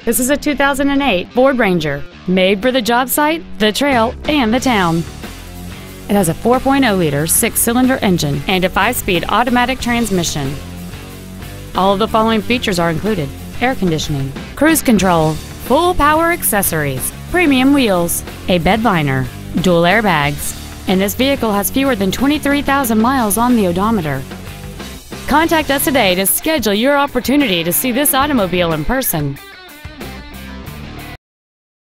This is a 2008 Ford Ranger, made for the job site, the trail, and the town. It has a 4.0-liter six-cylinder engine and a 5-speed automatic transmission. All of the following features are included: air conditioning, cruise control, full power accessories, premium wheels, a bed liner, dual airbags, and this vehicle has fewer than 23,000 miles on the odometer. Contact us today to schedule your opportunity to see this automobile in person.